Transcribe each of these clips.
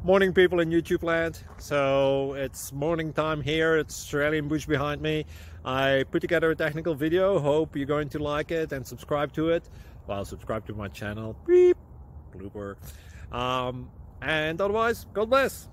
Morning, people in YouTube land. So it's morning time here. It's Australian bush behind me. I put together a technical video. Hope you're going to like it and subscribe to it. Well, subscribe to my channel. Beep. Blooper. And otherwise, God bless.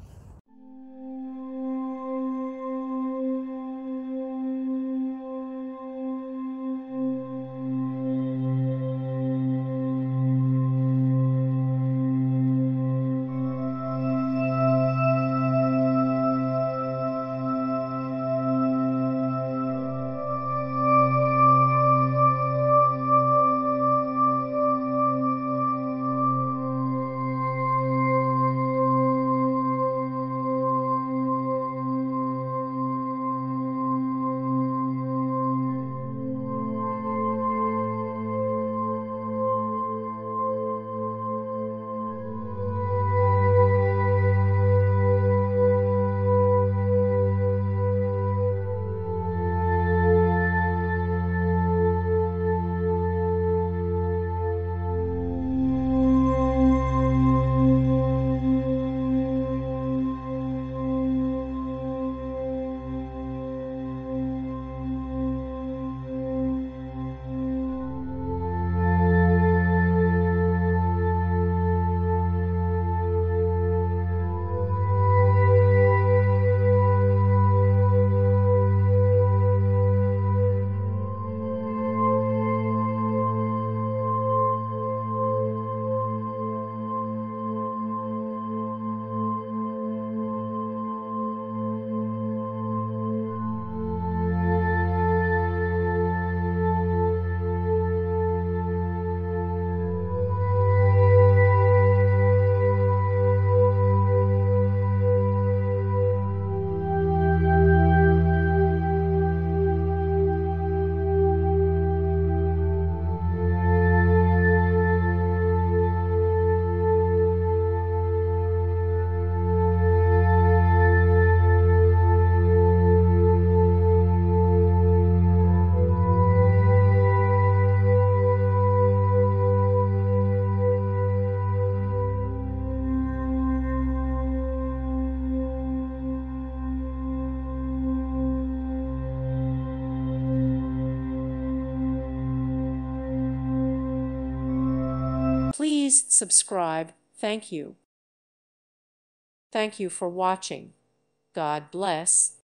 Please subscribe. Thank you. Thank you for watching. God bless.